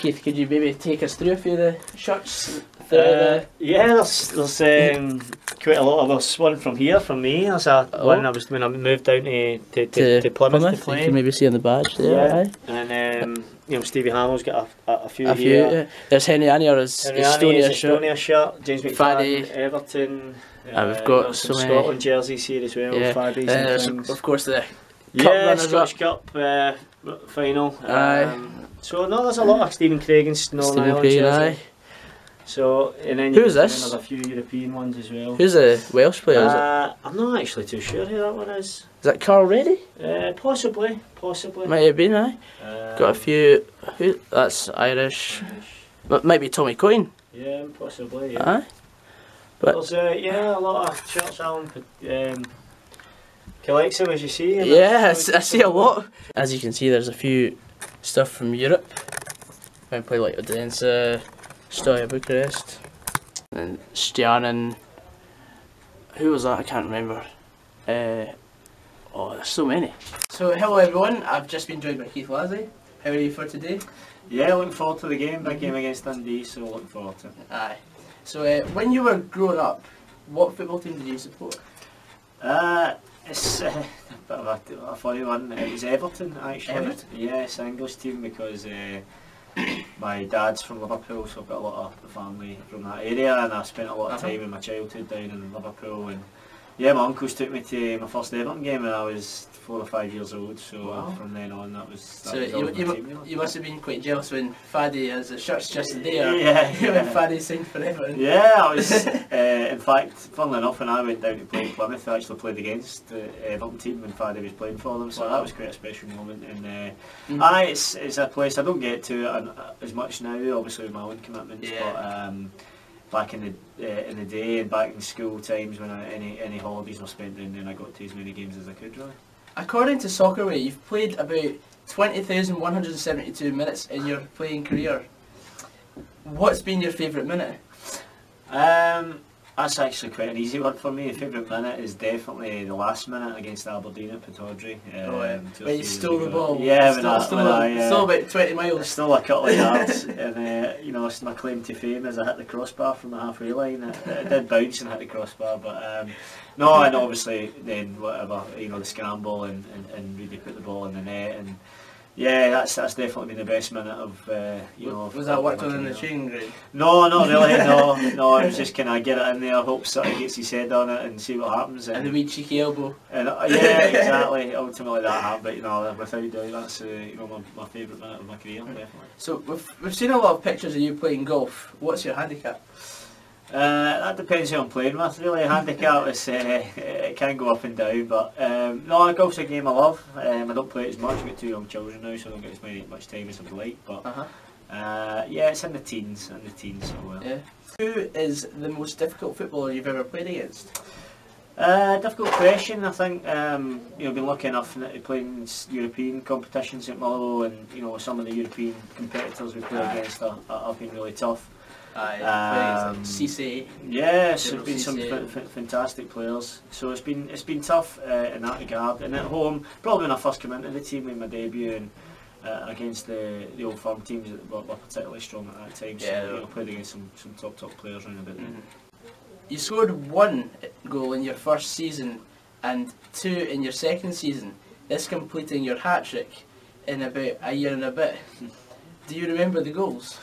Keith, could you maybe take us through a few of the shirts? Yeah, there's quite a lot of us. One from here, from me. There's one I was when I moved down to Plymouth to play. You can maybe see on the badge there. Yeah. And Stevie Hamill's got a few here. Yeah. There's Henry Anier's Estonia shirt. James McFadden, Faddy. Everton. We've got some so Scotland jerseys here as well. Yeah. Faddies Of course the Scottish Cup final. So no, there's a lot of Stephen Craig and Northern Ireland jerseys. So, and then who's this? There's a few European ones as well. Who's the Welsh player? Is it? I'm not actually too sure who that one is. Is that Carl Reddy? Possibly. Might have been, aye. Got a few. That's Irish. Might be Tommy Coyne. Yeah, possibly. Yeah. Aye. But there's a lot of shirts Alan collects them, as you see. Yeah, I see a lot. As you can see, there's a few stuff from Europe. I play like Odense. Stoya Bucharest and Stjarnan. Who was that? I can't remember. There's so many. So hello everyone, I've just been joined by Keith Lasley. How are you for today? Yeah, looking forward to the game. Big game against Dundee, so looking forward to it. Aye. So when you were growing up, what football team did you support? It's a bit of a funny one. It was Everton actually. Everton? Yeah, it's an English team because my dad's from Liverpool, so I've got a lot of family from that area, and I spent a lot of time in my childhood down in Liverpool. And yeah, my uncles took me to my first Everton game when I was 4 or 5 years old. So from then on, that was. So you must have been quite jealous when Faddy has the shirts just there. Yeah. When Faddy signed for Everton. Yeah, I was. In fact, funnily enough, when I went down to play Plymouth, I actually played against the Everton team when Faddy was playing for them. So that was quite a special moment. And it's a place I don't get to as much now, obviously with my own commitments. Yeah. But back in the day and back in school times when any holidays were spent down there, and I got to as many games as I could really. According to Soccerway, you've played about 20,172 minutes in your playing career. What's been your favourite minute? That's actually quite an easy one for me. The favourite minute is definitely the last minute against Aberdeen at Pittodrie. When you stole the ball. Yeah, still about 20 miles. Still a couple of yards, and it's my claim to fame as I hit the crossbar from the halfway line. It did bounce and hit the crossbar, but no, and obviously then whatever, the scramble and really put the ball in the net, and yeah, that's definitely been the best minute of Was that worked on in the training grade? No, not really. No. It was just kind of get it in there, hope somebody gets his head on it, and see what happens. And the wee cheeky elbow. And yeah, exactly. Ultimately, that happened. But without doubt, that's my favourite minute of my career, definitely. So we've seen a lot of pictures of you playing golf. What's your handicap? That depends who I'm playing with. Really, a handicap is it can go up and down, but no, golf's a game I love. I don't play it as much. I've got 2 young children now, so I don't get as much time as I'd like. But yeah, it's in the teens, so well. Yeah. Who is the most difficult footballer you've ever played against? Difficult question. I think been lucky enough to play in European competitions at Motherwell, and some of the European competitors we play against have been really tough. CC. Yes, there's been some fantastic players. So it's been tough in that regard. And at home, probably when I first came into the team in my debut and against the Old Firm teams that were particularly strong at that time. So I played against some top players around about then. You scored 1 goal in your first season and 2 in your second season. This completing your hat-trick in about a year and a bit. Do you remember the goals?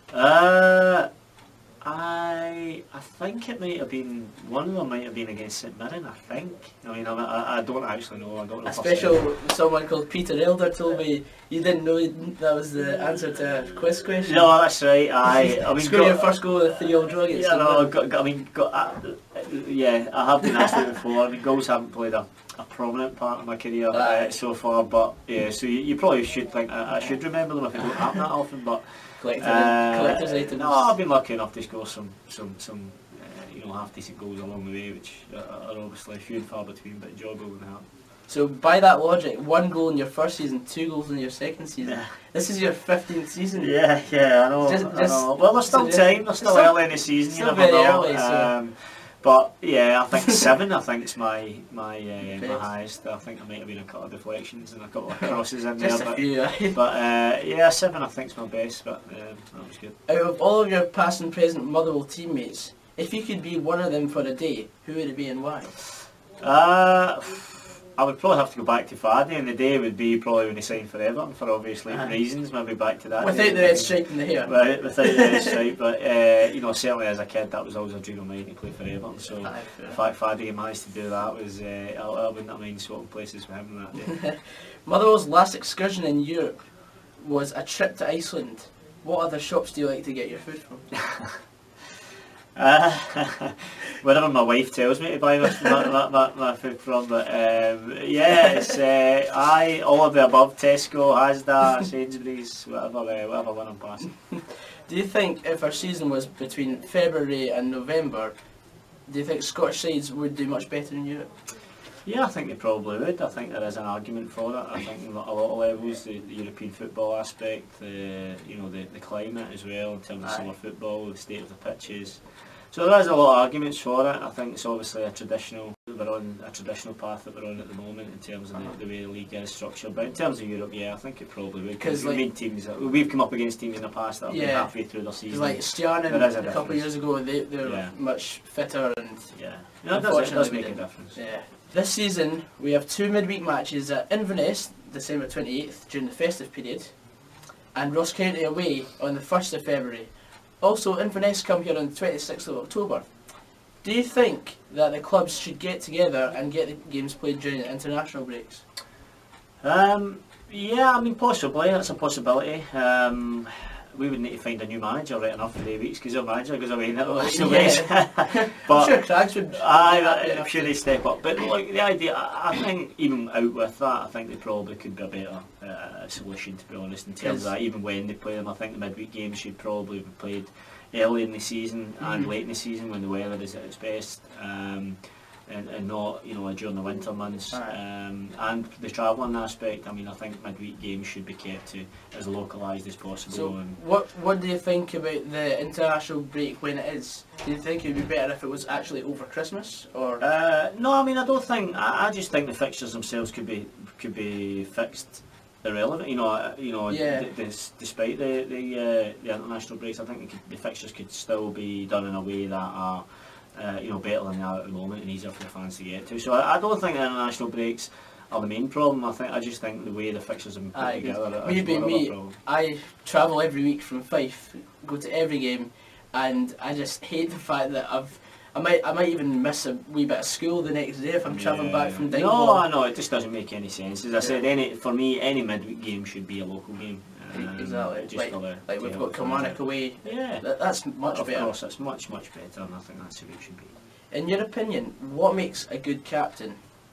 I think it might have been, one of them might have been against St Mirren, I think. I don't actually know. I don't know. A special someone called Peter Elder told me you didn't know that was the answer to a quiz question. No, that's right. I mean, scored your first goal with a 3-0 draw against I have been asked it before. I mean, goals haven't played a prominent part of my career so far, but yeah. So you probably should think I should remember them if it don't happen that often, but. Collector's items. No, I've been lucky enough to score some half decent goals along the way, which are obviously few and far between, but enjoyable when they happen. So by that logic, 1 goal in your first season, 2 goals in your second season. Yeah. This is your 15th season. Yeah, I know. I know. Well, there's still time. There's still early in the season. Still very early. But yeah, I think 7. I think it's my highest. I think there might have been a couple of deflections and a couple of crosses in there. Just a few, eh? But yeah, 7 I think is my best. But that was good. Out of all of your past and present Motherwell teammates, if you could be one of them for a day, who would it be and why? I would probably have to go back to Faddy, and the day would be probably when he signed for Everton for obvious reasons. Maybe back to that. Without the red stripe in the hair. Right, without the red stripe, but you know, certainly as a kid that was always a dream of mine to play for Everton. So the fact Faddy managed to do that was I wouldn't have mind swapping places with him that day. Motherwell's last excursion in Europe was a trip to Iceland. What other shops do you like to get your food from? Whatever my wife tells me to buy my food from, but yeah, it's all of the above: Tesco, Asda, Sainsbury's, whatever one I'm passing. Do you think if our season was between February and November, do you think Scottish sides would do much better in Europe? Yeah, I think they probably would. I think there is an argument for it. I think at a lot of levels, the European football aspect, the climate as well in terms of summer football, the state of the pitches. So there is a lot of arguments for it. I think it's obviously we're on a traditional path that we're on at the moment in terms of the way the league is structured. But in terms of Europe, yeah, I think it probably would. Because we've come up against teams in the past that have been halfway through their season. Like Stjarnan a couple of years ago, they were much fitter and it does make a difference. Yeah. This season we have 2 midweek matches at Inverness, December 28th during the festive period, and Ross County away on the 1st of February. Also, Inverness come here on the 26th of October. Do you think that the clubs should get together and get the games played during the international breaks? Yeah, I mean possibly, that's a possibility. We would need to find a new manager right enough for the weeks because our manager goes away in international breaks. But I'm sure Craigs would. I'm sure they step up. But look, the idea, I think even out with that, I think they probably could be a better solution, to be honest, in terms of that. Even when they play them, I think the midweek games should probably be played early in the season and late in the season when the weather is at its best. And not, you know, during the winter months. And the travelling aspect, I mean, I think midweek games should be kept to as localised as possible. So what do you think about the international break when it is? Do you think it would be better if it was actually over Christmas, or? No, I mean, I don't think. I just think the fixtures themselves could be fixed irrelevant. Despite the international breaks, I think the fixtures could still be done in a way that are better than they are at the moment and easier for the fans to get to. So I don't think the international breaks are the main problem. I just think the way the fixtures have been put together. I travel every week from Fife, go to every game, and I just hate the fact that I might even miss a wee bit of school the next day if I'm travelling back from Dingwall. No, it just doesn't make any sense. As I said, for me, any midweek game should be a local game. Exactly. Like we've got Kilmarnock away. Yeah, that's much better. Of course, it's much better, and I think that's the way it should be. In your opinion, what makes a good captain?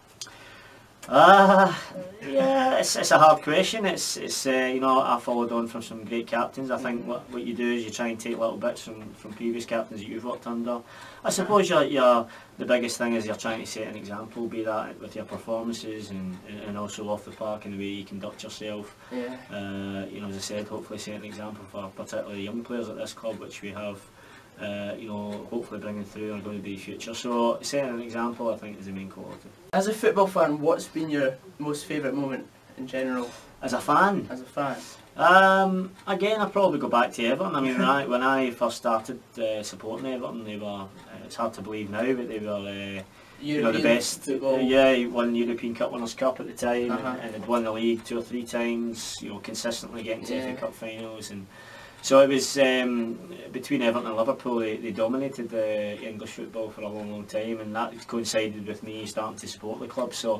Yeah, it's a hard question. It's I followed on from some great captains. I think what you do is you try and take little bits from previous captains that you've worked under. I suppose the biggest thing is you're trying to set an example, be that with your performances and also off the park and the way you conduct yourself. Yeah. As I said, hopefully set an example for particularly young players at this club, which we have. Hopefully bringing through are going to be the future. So setting an example, I think, is the main quality. As a football fan, what's been your most favourite moment in general? As a fan? As a fan. Again, I'll probably go back to Everton. I mean, when I first started supporting Everton, they were, it's hard to believe now, but they were the best. Football. Won European Cup Winners' Cup at the time, and had won the league 2 or 3 times, consistently getting to FA Cup finals. And so it was between Everton and Liverpool, they dominated the English football for a long time, and that coincided with me starting to support the club. So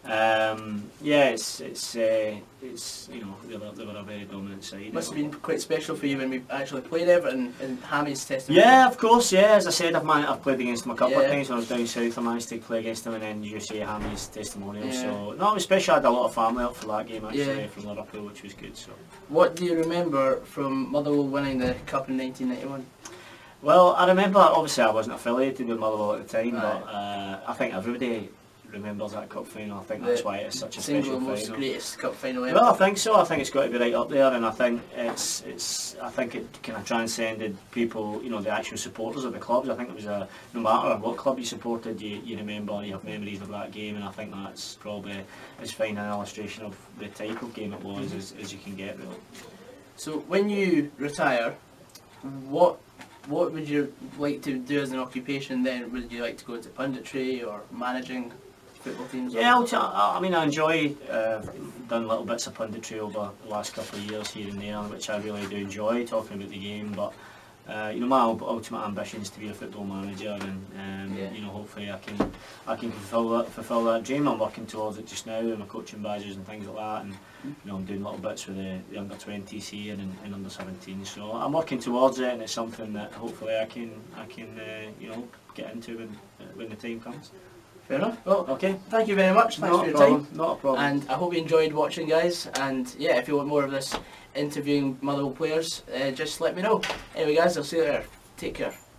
they were a very dominant side. Must have been quite special for you when we actually played Everton in Hammy's testimony. Yeah, of course. Yeah, as I said, I've played against them a couple of times when I was down south. I managed to play against them, and then you see Hammy's testimonial. Yeah. So no, especially I had a lot of family up for that game actually from Liverpool, which was good. So. What do you remember from Motherwell winning the cup in 1991? Well, I remember, obviously I wasn't affiliated with Motherwell at the time, but I think everybody remembers that cup final. I think that's why it's such a single special most final. greatest cup final ever. Well, I think so. I think it's got to be right up there, and I think I think it kind of transcended people, you know, the actual supporters of the clubs. I think it was no matter what club you supported, you remember, you have memories of that game, and I think that's probably as fine an illustration of the type of game it was as you can get, really. So when you retire, what would you like to do as an occupation then? Would you like to go into punditry or managing football teams? Yeah, I mean, I enjoy done little bits of punditry over the last couple of years here and there, which I really do enjoy, talking about the game. But you know, my ultimate ambition is to be a football manager, and you know, hopefully I can fulfil that dream. I'm working towards it just now with my coaching badges and things like that, and you know, I'm doing little bits with the under 20s here and under 17s. So I'm working towards it, and it's something that hopefully I can you know, get into when the time comes. Fair enough. Well, okay. Thank you very much. Thanks for your time. Not a problem. And I hope you enjoyed watching, guys. And yeah, if you want more of this interviewing Motherwell players, just let me know. Anyway, guys, I'll see you later. Take care.